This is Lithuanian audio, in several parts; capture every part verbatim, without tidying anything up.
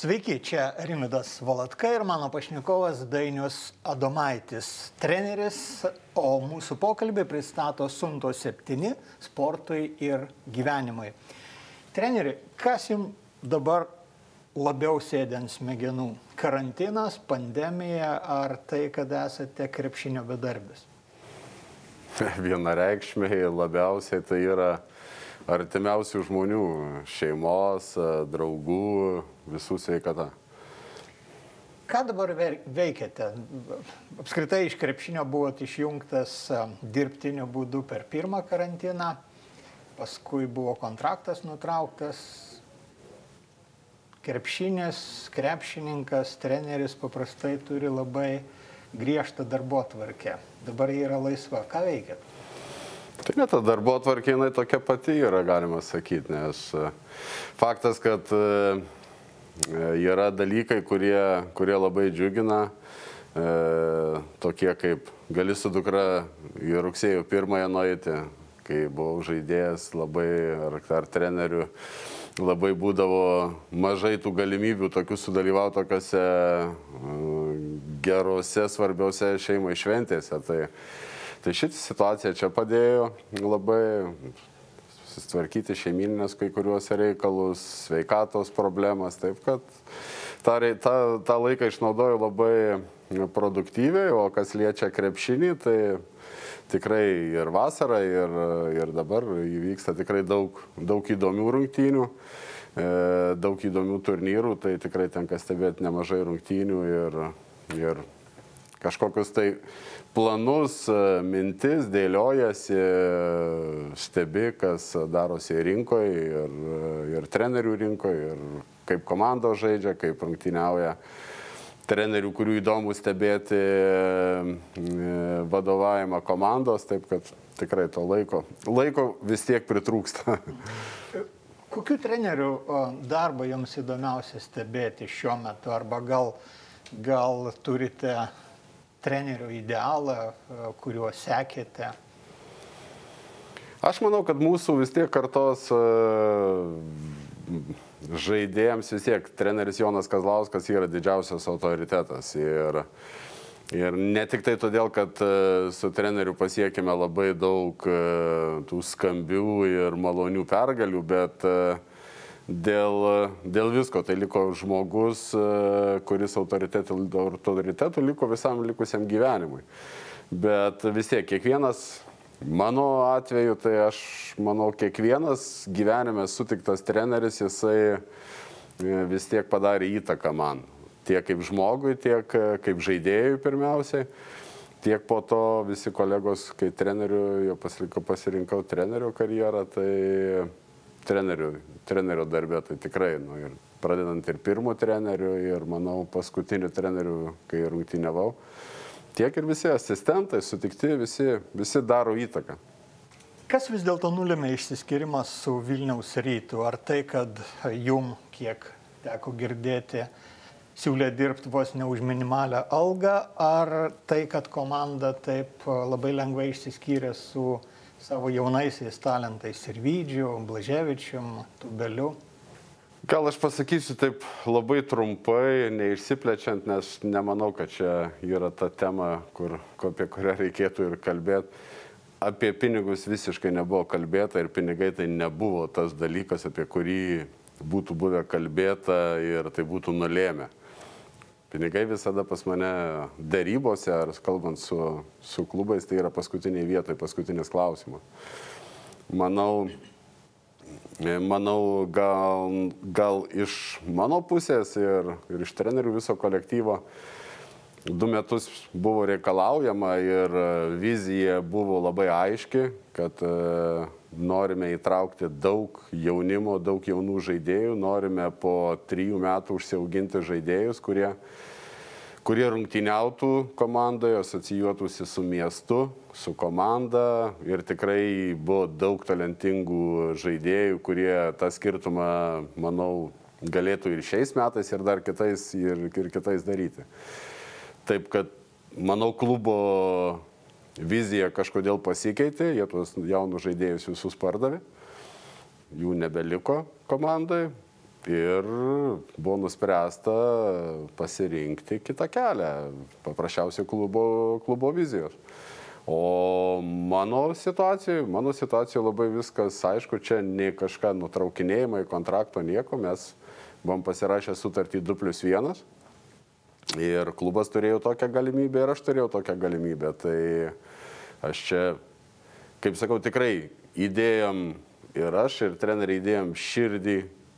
Sveiki, čia Rimvydas Valatka ir mano pašnekovas Dainius Adomaitis, treneris, o mūsų pokalbį pristato Sunto septyni sportui ir gyvenimui. Treneri, kas jums dabar labiau sėdi ant smegenų? Karantinas, pandemija ar tai, kad esate krepšinio bedarbis? Vienareikšmiai labiausiai tai yra artimiausių žmonių, šeimos, draugų, visų sveikata. Ką dabar veikiate? Apskritai iš krepšinio buvote išjungtas dirbtiniu būdu per pirmą karantiną, paskui buvo kontraktas nutrauktas. Krepšinis, krepšininkas, treneris paprastai turi labai griežtą darbotvarkę. Dabar jie yra laisva. Ką veikiat? Tai ne, ta darbotvarkė jinai tokia pati yra, galima sakyti, nes faktas, kad yra dalykai, kurie, kurie labai džiugina, e, tokie kaip gali su dukra į rugsėjo pirmąją nueiti, kai buvau žaidėjas labai, ar, ar treneriu, labai būdavo mažai tų galimybių tokių sudalyvauti tokiuose gerose, svarbiausiose šeimai šventėse. Tai, Tai šitą situaciją čia padėjo labai susitvarkyti šeimyninės kai kuriuos reikalus, sveikatos problemas, taip kad tą, tą, tą laiką išnaudoju labai produktyviai, o kas liečia krepšinį, tai tikrai ir vasarą, ir, ir dabar įvyksta tikrai daug, daug įdomių rungtynių, daug įdomių turnyrų, tai tikrai tenka stebėti nemažai rungtynių ir, ir kažkokius tai planus, mintis dėliojasi, stebi, kas darosi rinkoje ir, ir trenerių rinkoje, ir kaip komandos žaidžia, kaip rungtyniauja trenerių, kurių įdomu stebėti vadovavimą komandos, taip kad tikrai to laiko, laiko vis tiek pritrūksta. Kokių trenerių darbą jums įdomiausia stebėti šiuo metu, arba gal, gal turite trenerių idealą, kuriuo sekėte? Aš manau, kad mūsų vis tiek kartos žaidėjams vis tiek treneris Jonas Kazlauskas yra didžiausias autoritetas. Ir, ir ne tik tai todėl, kad su treneriu pasiekime labai daug tų skambių ir malonių pergalių, bet Dėl, dėl visko, tai liko žmogus, kuris autoritetų, autoritetų liko visam likusiam gyvenimui. Bet vis tiek, kiekvienas, mano atveju, tai aš manau, kiekvienas gyvenime sutiktas treneris, jisai vis tiek padarė įtaką man. Tiek kaip žmogui, tiek kaip žaidėjui pirmiausiai. Tiek po to visi kolegos, kai treneriu, jau pasirinkau, pasirinkau trenerio karjerą, tai Trenerių, trenerio darbė, tai tikrai, nu, ir pradedant ir pirmo treneriu, ir, manau, paskutiniu treneriu, kai rungtyniavau, tiek ir visi asistentai sutikti, visi, visi daro įtaką. Kas vis dėlto nulėmė išsiskyrimą su Vilniaus Rytu? Ar tai, kad jum, kiek teko girdėti, siūlė dirbti vos ne už minimalią algą, ar tai, kad komanda taip labai lengvai išsiskyrė su savo jaunaisiais talentais Sirvydžiu, Blaževičium, Tubeliu? Gal aš pasakysiu taip labai trumpai, neišsiplečiant, nes nemanau, kad čia yra ta tema, kur, apie kurią reikėtų ir kalbėti. Apie pinigus visiškai nebuvo kalbėta ir pinigai tai nebuvo tas dalykas, apie kurį būtų buvę kalbėta ir tai būtų nulėmę. Pinigai visada pas mane darybose, ar kalbant su, su klubais, tai yra paskutiniai vietoj, paskutinis klausimas. Manau, manau gal, gal iš mano pusės ir, ir iš trenerių viso kolektyvo du metus buvo reikalaujama ir vizija buvo labai aiški, kad e, norime įtraukti daug jaunimo, daug jaunų žaidėjų, norime po trijų metų užsiauginti žaidėjus, kurie, kurie rungtyniautų komandoje, asocijuotųsi su miestu, su komanda, ir tikrai buvo daug talentingų žaidėjų, kurie tą skirtumą, manau, galėtų ir šiais metais, ir dar kitais, ir, ir kitais daryti. Taip kad, manau, klubo vizija kažkodėl pasikeitė, jie tuos jaunus žaidėjus visus pardavė, jų nebeliko komandai, Ir buvo nuspręsta pasirinkti kitą kelią, paprasčiausiai klubo, klubo vizijos. O mano situacijoje, mano situacijoje labai viskas aišku, čia nei kažką nutraukinėjimai, kontrakto, nieko, mes buvom pasirašę sutartį du plius vienas ir klubas turėjo tokią galimybę ir aš turėjau tokią galimybę. Tai aš čia, kaip sakau, tikrai įdėjom ir aš, ir treneriai įdėjom širdį,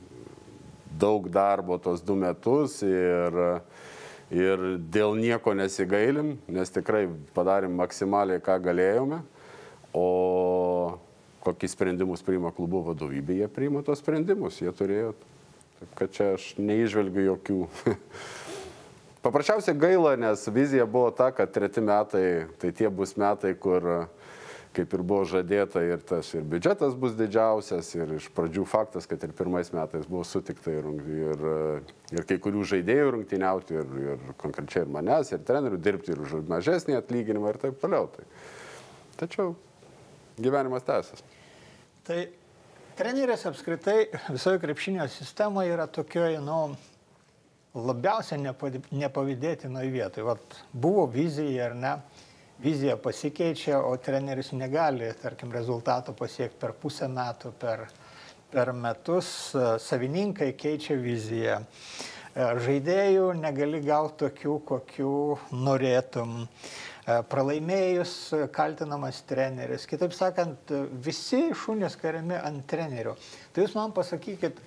daug darbo tos du metus ir Ir dėl nieko nesigailim, nes tikrai padarėm maksimaliai, ką galėjome, o kokius sprendimus priima klubo vadovybė, jie priima tos sprendimus, jie turėjo. Taip kad čia aš neižvelgiu jokių. Paprasčiausiai gaila, nes vizija buvo ta, kad treti metai, tai tie bus metai, kur kaip ir buvo žadėta, ir tas ir biudžetas bus didžiausias, ir iš pradžių faktas, kad ir pirmais metais buvo sutikta ir, ir, ir kai kurių žaidėjų rungtyniauti, ir, ir konkrečiai ir manęs, ir trenerių dirbti ir už mažesnį atlyginimą ir taip toliau. Tai, tačiau gyvenimas tęsiasi. Tai treneris apskritai visoje krepšinio sistemoje yra tokioje, nu, labiausiai nepavydėtinoje vietoje. Vat buvo vizija ar ne? Vizija pasikeičia, o treneris negali, tarkim, rezultato pasiekti per pusę metų, per, per metus. Savininkai keičia viziją. Žaidėjų negali gauti tokių, kokių norėtum. Pralaimėjus kaltinamas treneris. Kitaip sakant, visi šunys kariami ant trenerių. Tai jūs man pasakykit,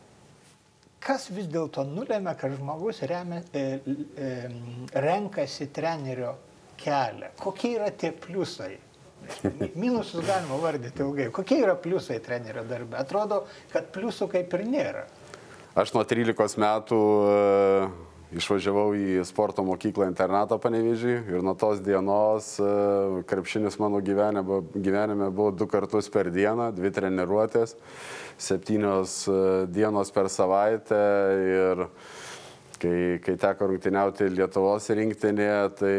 kas vis dėlto nulėmė, kad žmogus remia, e, e, renkasi trenerio kelią. Kokie yra tie pliusai? Minusus galima vardyti ilgai. Kokie yra pliusai trenerio darbe? Atrodo, kad pliusų kaip ir nėra. Aš nuo trylikos metų e, išvažiavau į sporto mokyklą internatą Panevėžį ir nuo tos dienos e, krepšinis mano gyvenime, gyvenime buvo du kartus per dieną, dvi treniruotės, septynios e, dienos per savaitę ir Kai, kai teko rungtyniauti Lietuvos rinktinėje, tai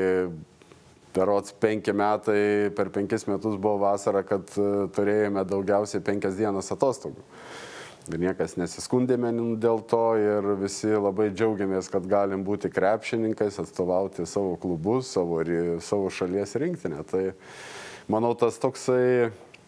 berods penki metai, per penkis metus buvo vasara, kad turėjome daugiausiai penkias dienas atostogų. Ir niekas nesiskundėme dėl to ir visi labai džiaugiamės, kad galim būti krepšininkais, atstovauti savo klubus, savo, savo šalies rinktinę. Tai manau, tas toksai...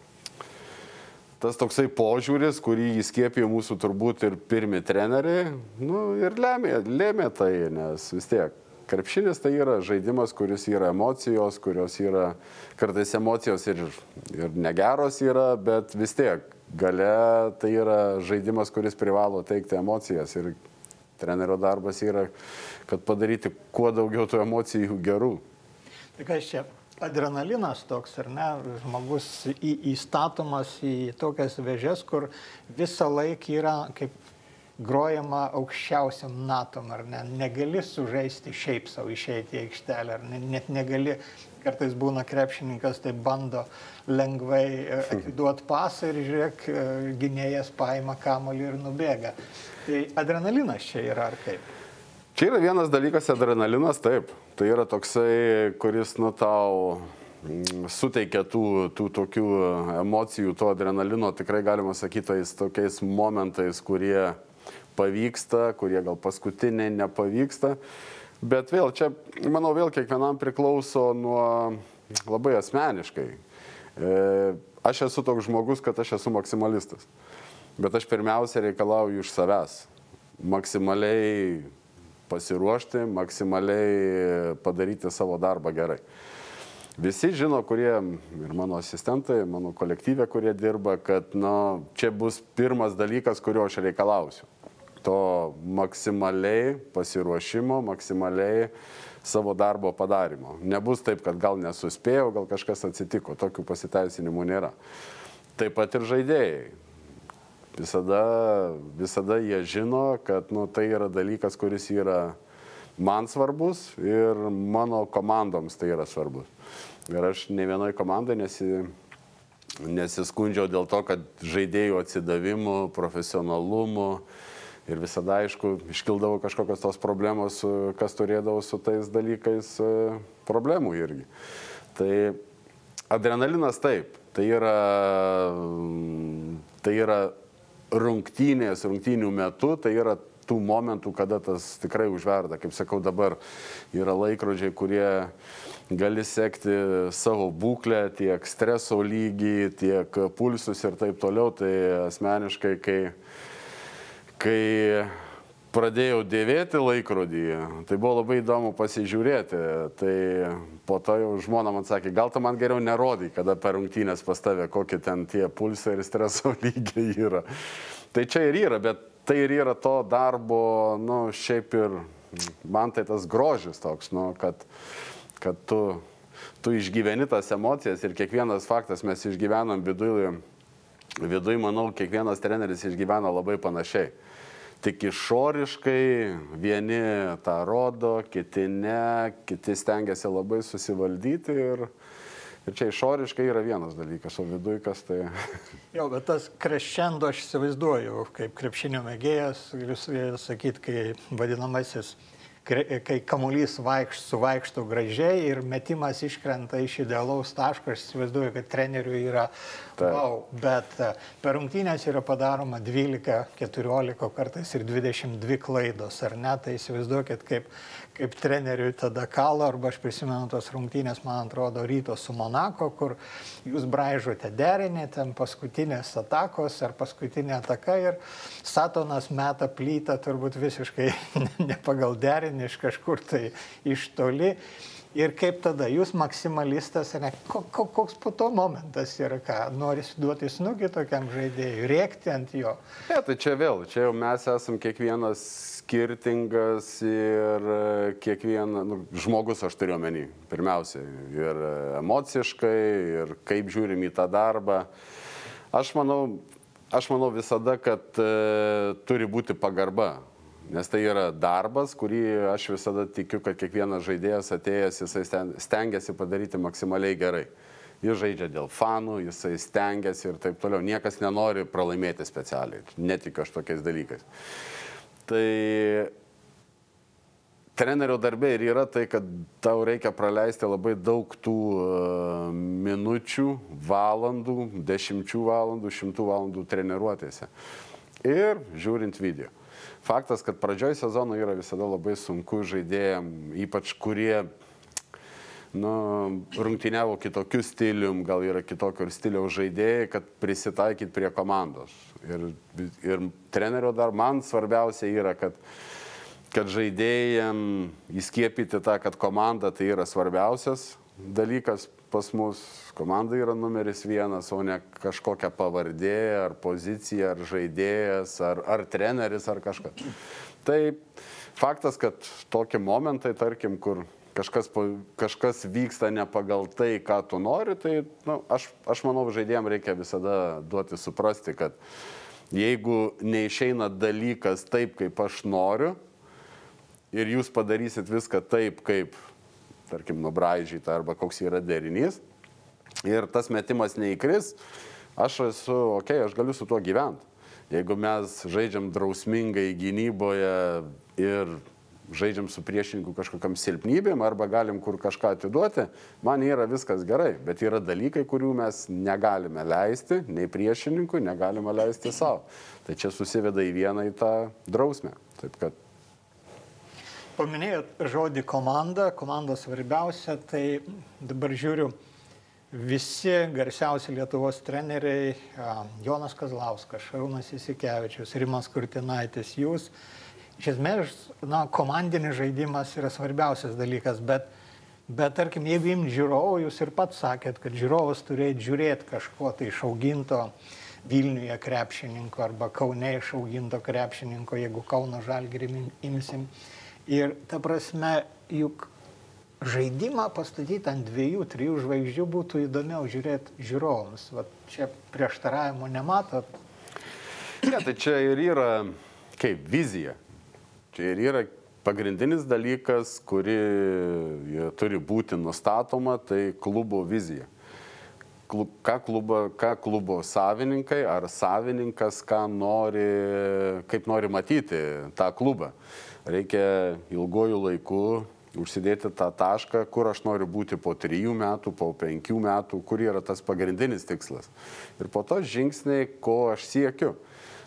Tas toksai požiūris, kurį įskiepijo mūsų turbūt ir pirmi treneriai, nu, ir lėmė, lėmė tai, nes vis tiek krepšinis tai yra žaidimas, kuris yra emocijos, kurios yra, kartais emocijos ir, ir negeros yra, bet vis tiek gale tai yra žaidimas, kuris privalo teikti emocijas ir trenerio darbas yra, kad padaryti kuo daugiau tų emocijų gerų. Tai kas čia? Adrenalinas toks, ar ne, žmogus į, įstatomas į tokias vėžes, kur visą laiką yra kaip grojama aukščiausiam natom, ar ne, negali sužaisti šiaip savo, išeiti į aikštelę, ar ne, net negali, kartais būna krepšininkas, tai bando lengvai atiduoti pasą ir žiūrėk, gynėjas paima kamuolį ir nubėga. Tai adrenalinas čia yra, ar kaip? Čia yra vienas dalykas, adrenalinas, taip. Tai yra toksai, kuris, nu, tau suteikia tų, tų tokių emocijų, to adrenalino, tikrai galima sakyti, tais tokiais momentais, kurie pavyksta, kurie gal paskutiniai nepavyksta. Bet vėl, čia, manau, vėl kiekvienam priklauso nuo labai asmeniškai. E, aš esu toks žmogus, kad aš esu maksimalistas. Bet aš pirmiausia reikalauju iš savęs. Maksimaliai pasiruošti, maksimaliai padaryti savo darbą gerai. Visi žino, kurie, ir mano asistentai, mano kolektyvė, kurie dirba, kad nu, čia bus pirmas dalykas, kurio aš reikalausiu. To maksimaliai pasiruošimo, maksimaliai savo darbo padarimo. Nebus taip, kad gal nesuspėjau, gal kažkas atsitiko, tokių pasiteisinimų nėra. Taip pat ir žaidėjai. Visada, visada jie žino, kad nu, tai yra dalykas, kuris yra man svarbus ir mano komandoms tai yra svarbus. Ir aš ne vienoj komandai nesi, nesiskundžiau dėl to, kad žaidėjų atsidavimų, profesionalumų ir visada, aišku, iškildavo kažkokios tos problemos, kas turėdavo su tais dalykais problemų irgi. Tai adrenalinas taip, tai yra, tai yra rungtynės, rungtynių metu, tai yra tų momentų, kada tas tikrai užverda. Kaip sakau, dabar yra laikrodžiai, kurie gali sekti savo būklę, tiek streso lygį, tiek pulsus ir taip toliau. Tai asmeniškai, kai, kai pradėjau dėvėti laikrodį, tai buvo labai įdomu pasižiūrėti. Tai po to jau žmona man sakė, gal tu man geriau nerodai, kada per rungtynės pas tave, kokie ten tie pulsai ir streso lygiai yra. Tai čia ir yra, bet tai ir yra to darbo, nu, šiaip ir man tai tas grožis toks, nu, kad, kad tu, tu išgyveni tas emocijas ir kiekvienas faktas mes išgyvenam viduj, viduj, manau, kiekvienas treneris išgyvena labai panašiai. Tik išoriškai vieni tą rodo, kiti ne, kiti stengiasi labai susivaldyti ir, ir čia išoriškai yra vienas dalykas, o viduj kas tai... Jo, bet tas krešendo aš įsivaizduoju, kaip krepšinio mėgėjas, jūs sakyti, kai vadinamasis, kai kamuolys vaikš, suvaikšto gražiai ir metimas iškrenta iš idealaus taško, aš įsivaizduoju, kad treneriui yra wow, bet per rungtynės yra padaroma dvylika, keturiolika, kartais ir dvidešimt dvi klaidos, ar ne? Tai įsivaizduokit, kaip, kaip treneriui tada kalo, arba aš prisimenu tos rungtynės, man atrodo, Ryto su Monako, kur jūs braižote derinį, ten paskutinės atakos ar paskutinė ataka ir Satonas meta plytą turbūt visiškai ne pagal derinį, iš kažkur tai iš toli. Ir kaip tada, jūs maksimalistas, ne, koks po to momentas yra, ką, nori duoti snukį tokiam žaidėjui, rėkti ant jo? Ne, tai čia vėl, čia jau mes esam kiekvienas skirtingas ir kiekvienas, nu, žmogus aš turiu omeny, pirmiausia, ir emociškai, ir kaip žiūrim į tą darbą. Aš manau, aš manau visada, kad e, turi būti pagarba. Nes tai yra darbas, kurį aš visada tikiu, kad kiekvienas žaidėjas atėjęs, jisai stengiasi padaryti maksimaliai gerai. Jis žaidžia dėl fanų, jisai stengiasi ir taip toliau. Niekas nenori pralaimėti specialiai. Netikiu aš tokiais dalykais. Tai trenerio darbė ir yra tai, kad tau reikia praleisti labai daug tų uh, minučių, valandų, dešimčių valandų, šimtų valandų treniruotėse. Ir žiūrint video. Faktas, kad pradžioj sezono yra visada labai sunku žaidėjam, ypač kurie nu, rungtyniavo kitokiu stilium, gal yra kitokio stiliaus žaidėjai, kad prisitaikyti prie komandos. Ir, ir trenerio dar man svarbiausia yra, kad, kad žaidėjam įskiepyti tą, kad komanda tai yra svarbiausias dalykas pas mus. Komanda yra numeris vienas, o ne kažkokia pavardė, ar pozicija, ar žaidėjas, ar, ar treneris, ar kažkas. Tai faktas, kad tokie momentai, tarkim, kur kažkas, kažkas vyksta ne pagal tai, ką tu nori, tai nu, aš, aš manau, žaidėjams reikia visada duoti suprasti, kad jeigu neišeina dalykas taip, kaip aš noriu, ir jūs padarysit viską taip, kaip, tarkim, nubraižyta, arba koks yra derinys, ir tas metimas neįkris, aš esu, okei, okay, aš galiu su tuo gyventi. Jeigu mes žaidžiam drausmingai gynyboje ir žaidžiam su priešininku kažkokiam silpnybėm, arba galim kur kažką atiduoti, man yra viskas gerai, bet yra dalykai, kurių mes negalime leisti, nei priešininkui, negalime leisti savo. Tai čia susiveda į vieną į tą drausmę. Taip kad... Paminėjot žodį komanda, komanda svarbiausia, tai dabar žiūriu, visi garsiausi Lietuvos treneriai, Jonas Kazlauskas, Šarūnas Jasikevičius, Rimas Kurtinaitis, jūs, iš esmės, na, komandinis žaidimas yra svarbiausias dalykas, bet, bet tarkim, jeigu imt žiūrovų, jūs ir pats sakėt, kad žiūrovas turėtų žiūrėti kažko tai išauginto Vilniuje krepšininko arba Kaune išauginto krepšininko, jeigu Kauno Žalgirį imsim. Ir ta prasme, juk žaidimą pastatyti ant dviejų, trijų žvaigždžių būtų įdomiau žiūrėti žiūrovams. Va, čia prieštaravimo nematot? Ne, tai čia ir yra kaip vizija. Čia ir yra pagrindinis dalykas, kuri turi būti nustatoma, tai klubo vizija. Klub, ką, klubo, ką klubo savininkai ar savininkas, ką nori, kaip nori matyti tą klubą. Reikia ilgojų laikų užsidėti tą tašką, kur aš noriu būti po trijų metų, po penkių metų, kur yra tas pagrindinis tikslas. Ir po to žingsniai, ko aš siekiu.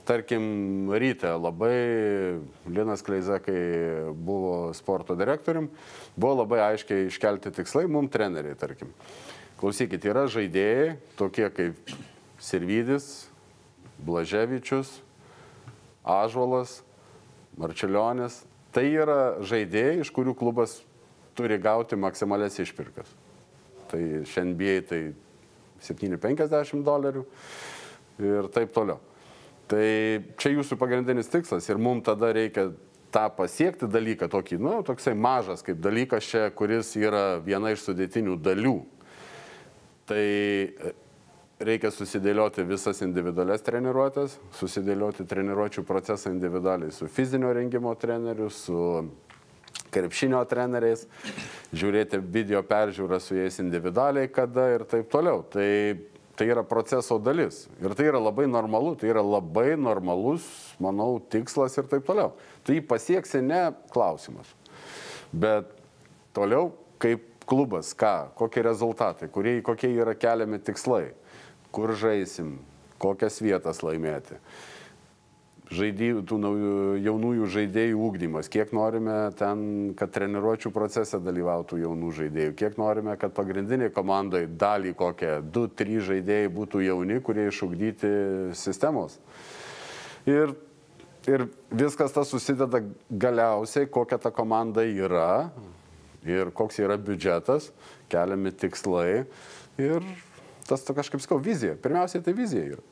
tarkim, ryte labai Linas Kleiza, kai buvo sporto direktorium, buvo labai aiškiai iškelti tikslai mums treneriai, tarkim. Klausykit, yra žaidėjai, tokie kaip Sirvydis, Blaževičius, Ąžuolas, Marčiulionis. Tai yra žaidėjai, iš kurių klubas turi gauti maksimalias išpirkas. Tai šiandien tai septyni penkiasdešimt dolerių ir taip toliau. Tai čia jūsų pagrindinis tikslas ir mums tada reikia tą pasiekti dalyką, tokį, nu, toksai mažas kaip dalykas čia, kuris yra viena iš sudėtinių dalių. Tai reikia susidėlioti visas individualias treniruotės, susidėlioti treniruočių procesą individualiai su fizinio rengimo treneriu, su krepšinio treneriais, žiūrėti video peržiūrą su jais individualiai kada ir taip toliau. Tai, tai yra proceso dalis. Ir tai yra labai normalu, tai yra labai normalus, manau, tikslas ir taip toliau. Tu jį pasieksi, ne klausimas. Bet toliau, kaip klubas, ką, kokie rezultatai, kurie, kokie yra keliami tikslai, kur žaisim, kokias vietas laimėti. Žaidėjų, tų naujų, jaunųjų žaidėjų ugdymas, kiek norime ten, kad treniruočių procese dalyvautų jaunų žaidėjų, kiek norime, kad pagrindiniai komandai dalį kokie du trys žaidėjai būtų jauni, kurie išugdyti sistemos. Ir, ir viskas tas susideda galiausiai, kokia ta komanda yra ir koks yra biudžetas, keliami tikslai ir tas, kažkaip sakau, vizija. Pirmiausiai tai vizija yra.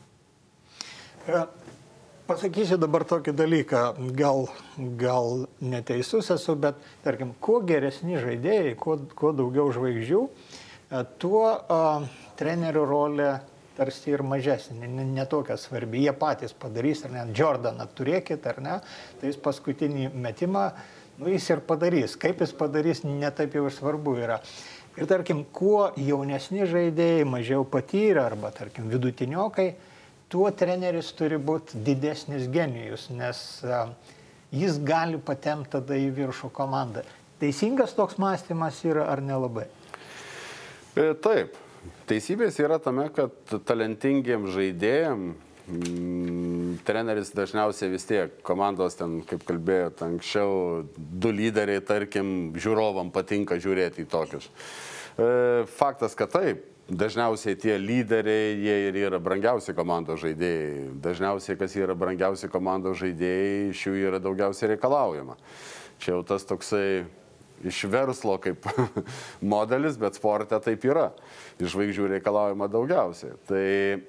Ja. Pasakysiu dabar tokį dalyką, gal, gal neteisus esu, bet, tarkim, kuo geresni žaidėjai, kuo, kuo daugiau žvaigždžių, tuo uh, trenerių rolė tarsi ir mažesnė, netokia svarbi. Jie patys padarys, ar ne, Jordaną turėkit, ar ne, tai jis paskutinį metimą, nu, jis ir padarys. Kaip jis padarys, netaip jau ir svarbu yra. Ir, tarkim, kuo jaunesni žaidėjai, mažiau patyrę, arba, tarkim, vidutiniokai, tuo treneris turi būti didesnis genijus, nes uh, jis gali patempti tada į viršų komandą. Teisingas toks mąstymas yra ar nelabai? E, taip. Teisybės yra tame, kad talentingiem žaidėjim mm, treneris dažniausiai vis tiek komandos, ten, kaip kalbėjot anksčiau, du lyderiai, tarkim, žiūrovam patinka žiūrėti į tokius. E, faktas, kad taip. Dažniausiai tie lyderiai, jie ir yra brangiausi komandos žaidėjai. Dažniausiai, kas yra brangiausi komandos žaidėjai, iš jų yra daugiausiai reikalaujama. Čia jau tas toksai iš verslo kaip modelis, bet sporte taip yra. Iš žvaigždžių reikalaujama daugiausiai. Tai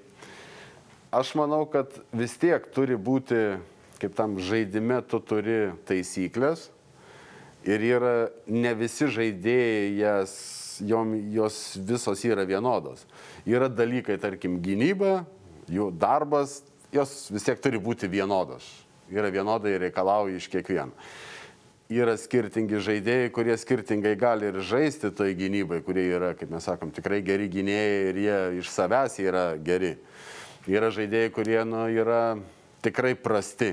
aš manau, kad vis tiek turi būti, kaip tam žaidime, tu turi taisyklės. Ir yra ne visi žaidėjai jas Jom, jos visos yra vienodos. Yra dalykai, tarkim, gynyba, jų darbas, jos vis tiek turi būti vienodos. Yra vienodai reikalauja iš kiekvieno. Yra skirtingi žaidėjai, kurie skirtingai gali ir žaisti toj gynybai, kurie yra, kaip mes sakom, tikrai geri gynėjai ir jie iš savęs yra geri. Yra žaidėjai, kurie nu, yra tikrai prasti.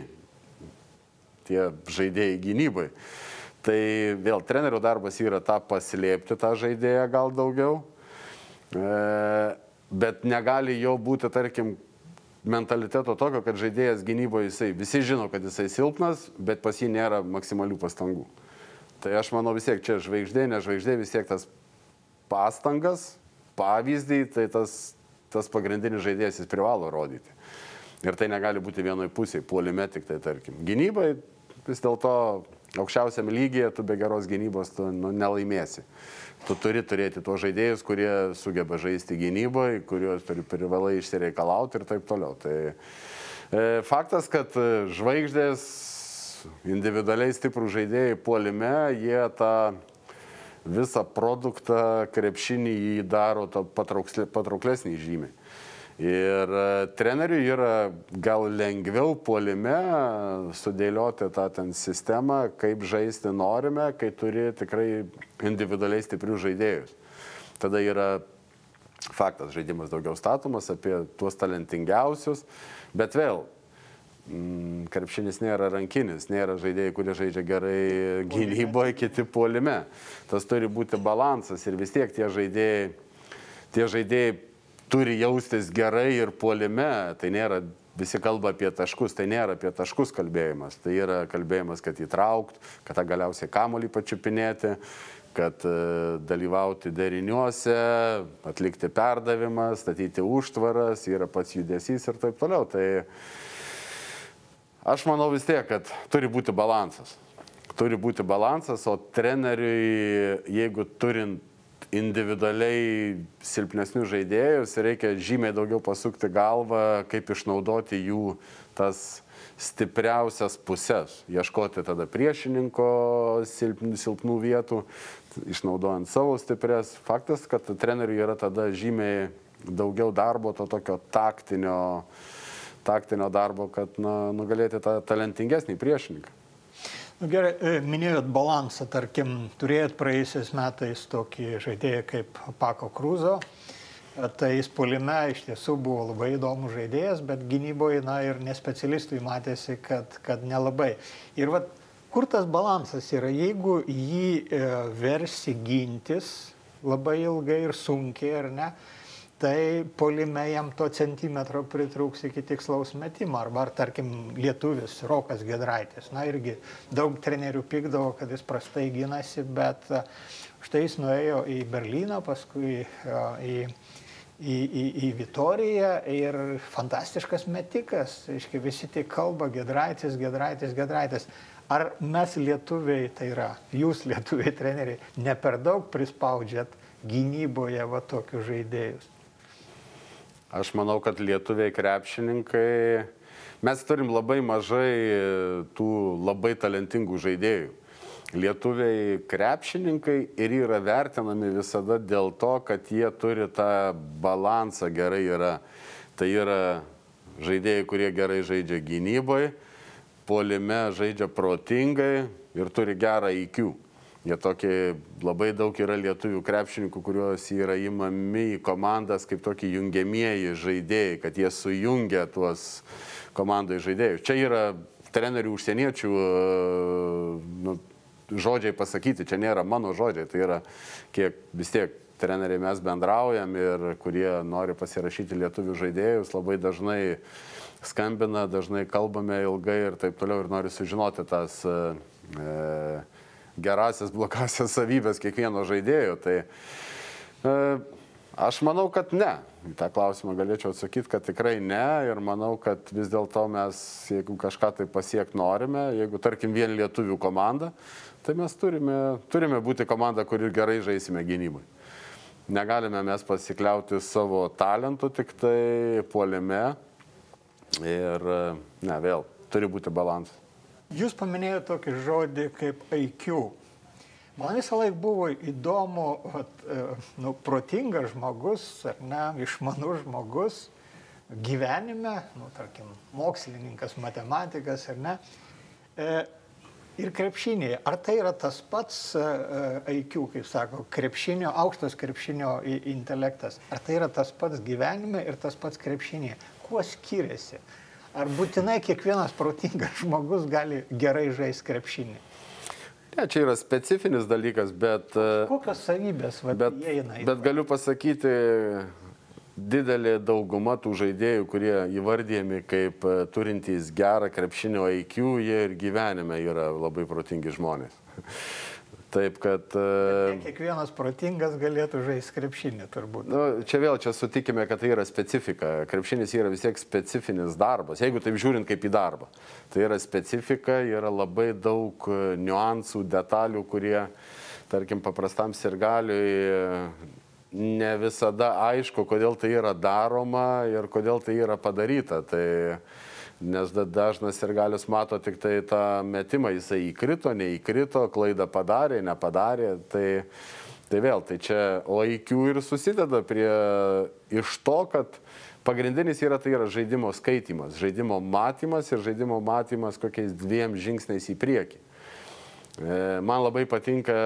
Tie žaidėjai gynybai. Tai vėl trenerio darbas yra tą paslėpti, tą žaidėją gal daugiau, e, bet negali jau būti, tarkim, mentaliteto tokio, kad žaidėjas gynyboje jisai, visi žino, kad jisai silpnas, bet pas jį nėra maksimalių pastangų. Tai aš manau vis tiek čia žvaigždė, ne žvaigždė, vis tiek tas pastangas, pavyzdį, tai tas, tas pagrindinis žaidėjas jis privalo rodyti. Ir tai negali būti vienoj pusėje, puolime tik tai, tarkim. Gynybai vis dėlto aukščiausiam lygyje tu be geros gynybos tu nu, nelaimėsi. Tu turi turėti tuos žaidėjus, kurie sugeba žaisti gynyboje, kuriuos turi privalai išsireikalauti ir taip toliau. Tai e, faktas, kad žvaigždės, individualiai stiprų žaidėjai puolime, jie tą visą produktą krepšinį jį daro patrauklesnį žymiai. Ir treneriui yra gal lengviau puolime sudėlioti tą ten sistemą, kaip žaisti norime, kai turi tikrai individualiai stiprių žaidėjus. Tada yra faktas, žaidimas daugiau statomas apie tuos talentingiausius, bet vėl, mm, krepšinis nėra rankinis, nėra žaidėjai, kurie žaidžia gerai gynyboje, kiti puolime. Tas turi būti balansas ir vis tiek tie žaidėjai, tie žaidėjai turi jaustis gerai ir puolime, tai nėra visi kalba apie taškus, tai nėra apie taškus kalbėjimas, tai yra kalbėjimas, kad įtraukt, kad tą galiausiai kamuolį pačiupinėti, kad dalyvauti deriniuose, atlikti perdavimą, statyti užtvaras, yra pats judesys ir taip toliau. Tai aš manau vis tiek, kad turi būti balansas. Turi būti balansas, o treneriui, jeigu turint individualiai silpnesnius žaidėjus, reikia žymiai daugiau pasukti galvą, kaip išnaudoti jų tas stipriausias pusės, ieškoti tada priešininko silpnų, silpnų vietų, išnaudojant savo stiprias. Faktas, kad treneriui yra tada žymiai daugiau darbo, to tokio taktinio, taktinio darbo, kad na, nugalėti tą talentingesnį priešininką. Nu, gerai, minėjot balansą, tarkim, turėjot praėjusiais metais tokį žaidėją kaip Pako Kruzo. Tai jis puolime iš tiesų buvo labai įdomus žaidėjas, bet gynyboje, na ir nespecialistui matėsi, kad, kad nelabai. Ir vat, kur tas balansas yra, jeigu jį e, versi gintis labai ilgai ir sunkiai, ar ne, tai puolime jam to centimetro pritrūks iki tikslaus metimo. Arba, ar, tarkim, lietuvis Rokas Giedraitis. Na irgi daug trenerių pykdavo, kad jis prastai ginasi, bet štai jis nuėjo į Berlyną, paskui į... Į, į, į Vitoriją ir fantastiškas metikas. Aiškiai, visi tik kalba Giedraitis, Giedraitis, Giedraitis. Ar mes lietuviai, tai yra jūs lietuviai treneriai, ne per daug prispaudžiat gynyboje va tokius žaidėjus? Aš manau, kad lietuviai krepšininkai, mes turim labai mažai tų labai talentingų žaidėjų. Lietuviai krepšininkai ir yra vertinami visada dėl to, kad jie turi tą balansą gerai yra. Tai yra žaidėjai, kurie gerai žaidžia gynyboje, puolime žaidžia protingai ir turi gerą I Q. Jie tokie, labai daug yra lietuvių krepšininkų, kuriuos yra įmami į komandas kaip tokie jungiamieji žaidėjai, kad jie sujungia tuos komandai žaidėjus. Čia yra trenerių užsieniečių, nu, žodžiai pasakyti, čia nėra mano žodžiai, tai yra kiek vis tiek treneriai mes bendraujam ir kurie nori pasirašyti lietuvių žaidėjus, labai dažnai skambina, dažnai kalbame ilgai ir taip toliau ir nori sužinoti tas e, gerasias, blogasias savybės kiekvieno žaidėjo. Tai e, aš manau, kad ne. Į tą klausimą galėčiau atsakyti, kad tikrai ne ir manau, kad vis dėlto mes, jeigu kažką tai pasiekti norime, jeigu tarkim vien lietuvių komanda, tai mes turime, turime būti komanda, kuri gerai žaisime gynybai. Negalime mes pasikliauti savo talentu, tik tai puolime ir, ne, vėl, turi būti balansas. Jūs paminėjote tokį žodį kaip I Q. Man visą laiką buvo įdomu, at, nu, protingas žmogus, ar ne, išmanus žmogus gyvenime, nu, tarkim, mokslininkas, matematikas, ar ne, e, ir krepšinėje. Ar tai yra tas pats I Q, kaip sako, krepšinio, aukštas krepšinio intelektas? Ar tai yra tas pats gyvenime ir tas pats krepšinėje? Kuo skiriasi? Ar būtinai kiekvienas protingas žmogus gali gerai žaisti krepšinį? Ne, čia yra specifinis dalykas, bet... Kokios savybės bet, įeina į... Bet galiu pasakyti, didelė dauguma tų žaidėjų, kurie įvardyjami kaip turintys gerą krepšinio I Q, jie ir gyvenime yra labai protingi žmonės. Taip, kad... Bet ne kiekvienas protingas galėtų žaisti krepšinį, turbūt. Nu, čia vėl, čia sutikime, kad tai yra specifika. Krepšinis yra vis tiek specifinis darbas, jeigu taip žiūrint kaip į darbą. Tai yra specifika, yra labai daug niuansų, detalių, kurie, tarkim, paprastam sirgaliui ne visada aišku, kodėl tai yra daroma ir kodėl tai yra padaryta. Tai... Nes dažnas sirgalius mato tik tai tą metimą, jisai įkrito, neįkrito, klaidą padarė, nepadarė. Tai, tai vėl, tai čia O I Q ir susideda prie iš to, kad pagrindinis yra tai yra žaidimo skaitimas, žaidimo matymas ir žaidimo matymas kokiais dviem žingsniais į priekį. Man labai patinka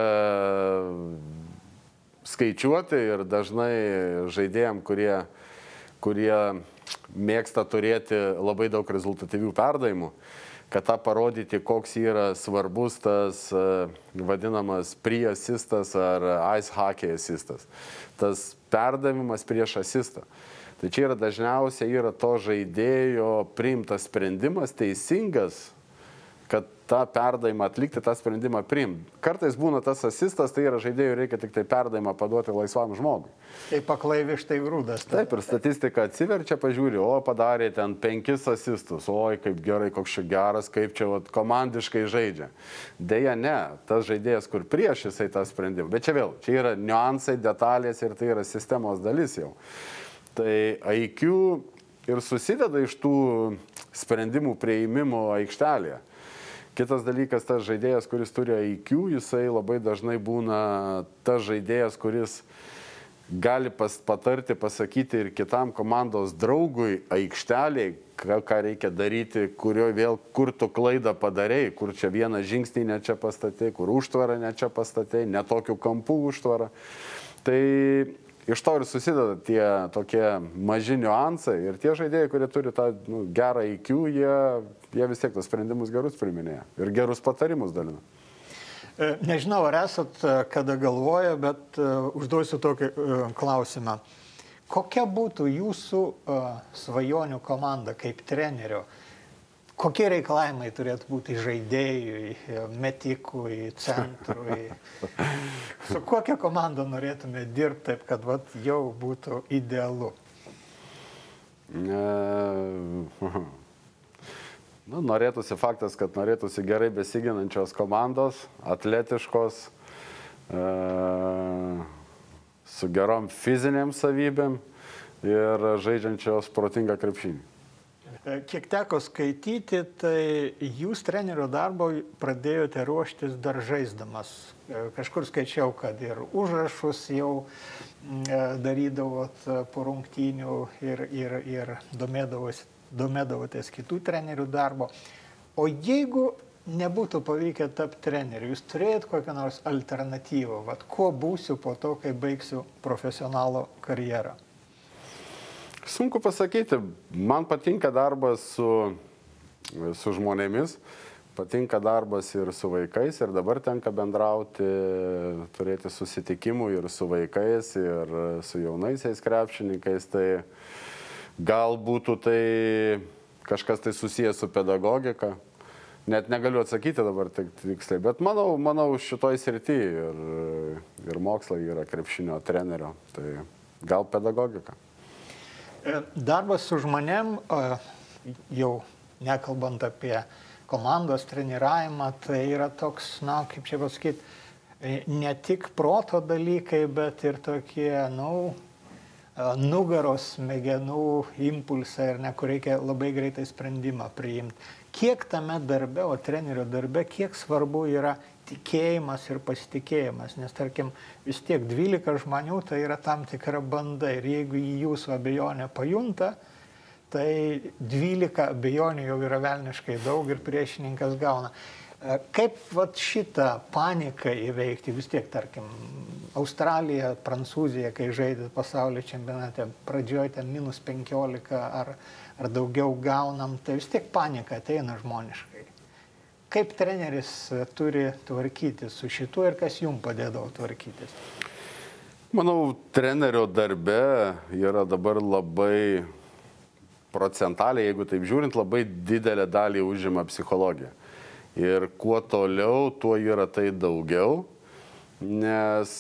skaičiuoti ir dažnai žaidėjam, kurie, kurie mėgsta turėti labai daug rezultatyvių perdavimų. kad tą parodyti, koks yra svarbus tas vadinamas pre-asistas ar ice hockey asistas. Tas perdavimas prieš asistą. Tai čia yra dažniausiai yra to žaidėjo priimtas sprendimas teisingas, kad tą perdavimą atlikti, tą sprendimą priimti. Kartais būna tas asistas, tai yra žaidėjų reikia tik tai perdavimą paduoti laisvam žmogui. Tai paklai vištai grūdas. Taip, ir statistika atsiverčia, pažiūri, o padarė ten penkis asistus, oi kaip gerai, koks čia geras, kaip čia vat, komandiškai žaidžia. Deja, ne, tas žaidėjas, kur prieš jisai tą sprendimą. Bet čia vėl, čia yra niuansai, detalės ir tai yra sistemos dalis jau. Tai I Q ir susideda iš tų sprendimų prieimimo aikštelėje. Kitas dalykas, tas žaidėjas, kuris turi I Q, jisai labai dažnai būna tas žaidėjas, kuris gali pas, patarti, pasakyti ir kitam komandos draugui aikšteliai, ką, ką reikia daryti, kurio vėl, kur tu klaidą padarėjai, kur čia vieną žingsnį ne čia pastatėjai, kur užtvarą ne čia pastatėjai, ne tokiu kampu užtvarą. Tai iš to ir susideda tie tokie maži niuansai ir tie žaidėjai, kurie turi tą nu, gerą I Q, jie, jie vis tiek tos sprendimus gerus priminėja ir gerus patarimus dalina. Nežinau, ar esat kada galvoja, bet uh, užduosiu tokį uh, klausimą. Kokia būtų jūsų uh, svajonių komanda kaip trenerio? Kokie reikalavimai turėtų būti žaidėjui, metikui, centrui? Su kokia komanda norėtume dirbti taip, kad vat, jau būtų idealu? Nu, norėtųsi faktas, kad norėtųsi gerai besiginančios komandos, atletiškos, e, su gerom fiziniam savybėm ir žaidžiančios protingą krepšinį. Kiek teko skaityti, tai jūs trenerio darbo pradėjote ruoštis dar žaisdamas. Kažkur skaičiau, kad ir užrašus jau darydavot po rungtynių ir, ir, ir domėdavosi domėdavotės kitų trenerių darbo. O jeigu nebūtų pavykę tapti treneriu, jūs turėjot kokią nors alternatyvą, vat, kuo būsiu po to, kai baigsiu profesionalo karjerą? Sunku pasakyti. Man patinka darbas su, su žmonėmis, patinka darbas ir su vaikais ir dabar tenka bendrauti, turėti susitikimų ir su vaikais, ir su jaunaisiais krepšininkais. Tai gal būtų tai kažkas tai susijęs su pedagogika. Net negaliu atsakyti dabar tiksliai, bet manau, manau šitoj srity ir, ir mokslai yra krepšinio trenerio. Tai gal pedagogika. Darbas su žmonėm, jau nekalbant apie komandos treniravimą, tai yra toks, na, kaip čia pasakyti, ne tik proto dalykai, bet ir tokie, nu, nugaros smegenų impulsai, ir ne, kur reikia labai greitai sprendimą priimti. Kiek tame darbe, o trenerio darbe, kiek svarbu yra tikėjimas ir pasitikėjimas, nes tarkim vis tiek dvylika žmonių tai yra tam tikra banda ir jeigu į jūsų abejonę pajunta, tai dvylika abejonių jau yra velniškai daug ir priešininkas gauna. Kaip vat šitą paniką įveikti, vis tiek, tarkim, Australija, Prancūzija, kai žaidė pasaulio čempionate, pradžioje ten minus penkiolika ar, ar daugiau gaunam, tai vis tiek panika ateina žmoniškai. Kaip treneris turi tvarkytis su šituo ir kas jums padėdavo tvarkytis? Manau, trenerio darbe yra dabar labai procentaliai, jeigu taip žiūrint, labai didelę dalį užima psichologija. Ir kuo toliau, tuo yra tai daugiau, nes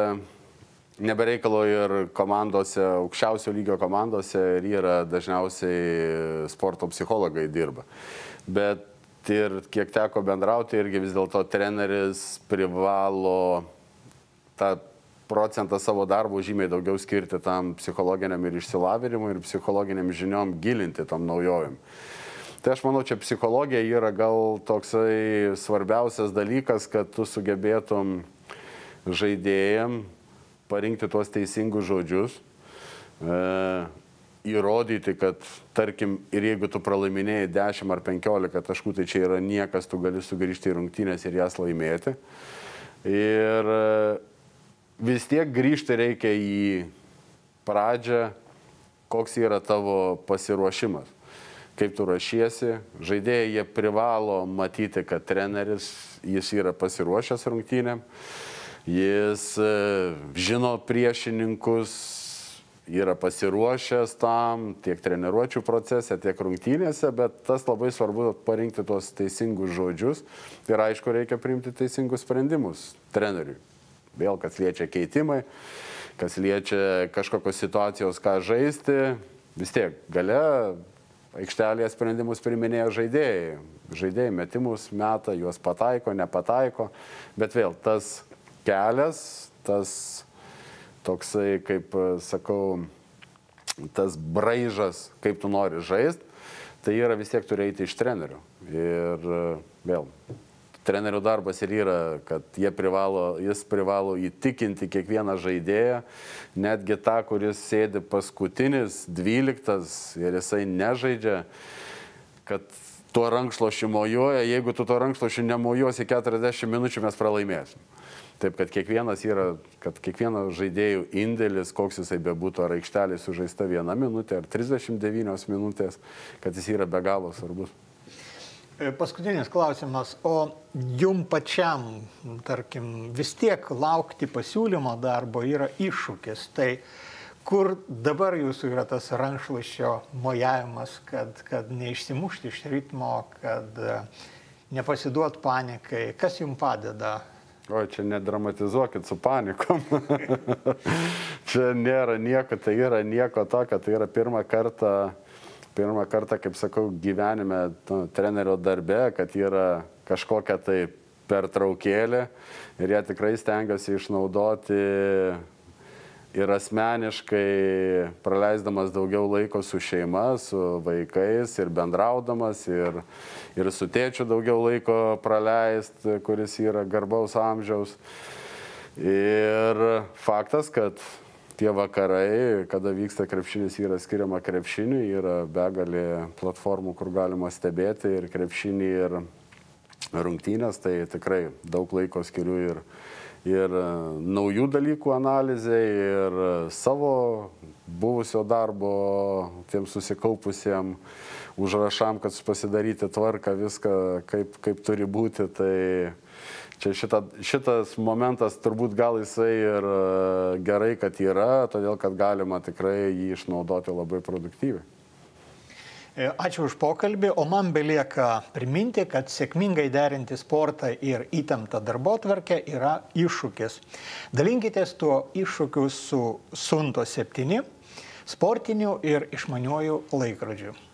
nebereikalo ir komandose, aukščiausio lygio komandose ir yra dažniausiai sporto psichologai dirba. Bet ir kiek teko bendrauti, irgi vis dėlto treneris privalo tą procentą savo darbų žymiai daugiau skirti tam psichologiniam ir išsilavinimui ir psichologiniam žiniom gilinti tam naujovim. Tai aš manau, čia psichologija yra gal toksai svarbiausias dalykas, kad tu sugebėtum žaidėjam parinkti tuos teisingus žodžius, e, įrodyti, kad, tarkim, ir jeigu tu pralaiminėjai dešimt ar penkiolika taškų, tai čia yra niekas, tu gali sugrįžti į rungtynės ir jas laimėti. Ir vis tiek grįžti reikia į pradžią, koks yra tavo pasiruošimas. kaip tu ruošiesi. Žaidėjai jie privalo matyti, kad treneris, jis yra pasiruošęs rungtynėm, jis žino priešininkus, yra pasiruošęs tam tiek treniruočių procese, tiek rungtynėse, bet tas labai svarbu parinkti tuos teisingus žodžius ir aišku, reikia priimti teisingus sprendimus treneriui. Vėl, kas liečia keitimai, kas liečia kažkokios situacijos, ką žaisti, vis tiek gale aikštelėje sprendimus priminėja žaidėjai. Žaidėjai metimus meta, juos pataiko, nepataiko, bet vėl tas kelias, tas toksai, kaip sakau, tas braižas, kaip tu nori žaisti, tai yra vis tiek turi eiti iš trenerių. Ir vėl, trenerių darbas ir yra, kad jie privalo, jis privalo įtikinti kiekvieną žaidėją, netgi tą, kuris sėdi paskutinis, dvyliktas ir jisai nežaidžia, kad tuo rankšluošiu mojuoja, jeigu tu tuo rankšluošiu nemojuosi keturiasdešimt minučių, mes pralaimėsim. Taip, kad kiekvienas yra, kad kiekvieno žaidėjų indėlis, koks jisai bebūtų, ar aikštelė sužaista viena minutė, ar trisdešimt devynios minutės, kad jis yra be galo svarbus. Paskutinis klausimas, o jum pačiam, tarkim, vis tiek laukti pasiūlymo darbo yra iššūkis. Tai kur dabar jūsų yra tas rankšluosčio mojavimas, kad, kad neišsimušti iš ritmo, kad nepasiduot panikai, kas jum padeda? O, čia nedramatizuokit su panikom. Čia nėra nieko, tai yra nieko tokio, tai yra pirmą kartą, pirmą kartą, kaip sakau, gyvenime nu, trenerio darbe, kad yra kažkokia tai pertraukėlė ir jie tikrai stengiasi išnaudoti ir asmeniškai praleisdamas daugiau laiko su šeima, su vaikais ir bendraudamas ir, ir su tėčiu daugiau laiko praleist, kuris yra garbaus amžiaus. Ir faktas, kad tie vakarai, kada vyksta krepšinis, yra skiriama krepšiniui, yra begalė platformų, kur galima stebėti ir krepšinį, ir rungtynės, tai tikrai daug laiko skiriu ir ir naujų dalykų analizai, ir savo buvusio darbo tiem susikaupusiem užrašam, kad pasidaryti tvarką, viską kaip, kaip turi būti. Tai čia šita, šitas momentas turbūt gal jisai ir gerai, kad yra, todėl kad galima tikrai jį išnaudoti labai produktyviai. Ačiū už pokalbį, o man belieka priminti, kad sėkmingai derinti sportą ir įtemptą darbotvarkę yra iššūkis. Dalinkitės tuo iššūkiu su Sunto septyni, sportiniu ir išmaniuoju laikrodžiu.